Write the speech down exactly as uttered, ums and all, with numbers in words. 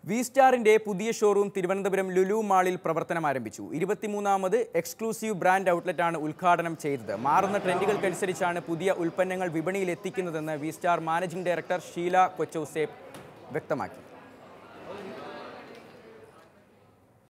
V സ്റ്റാറിന്റെ പുതിയ showroom Thiruvananthapuram Lulu മാളിൽ പ്രവർത്തനം ആരംഭിച്ചു. ഇരുപത്തിമൂന്നാമത് എക്സ്ക്ലൂസീവ് ബ്രാൻഡ് ഔട്ട്ലെറ്റാണ് ഉദ്ഘാടനം ചെയ്തത്. മാറുന്ന ട്രെൻഡുകൾക്കനുസരിച്ചാണ് പുതിയ ഉൽപ്പന്നങ്ങൾ വിപണിയിൽ എത്തിക്കുന്നതെന്ന് V star managing director Sheela Kochouseph വ്യക്തമാക്കി.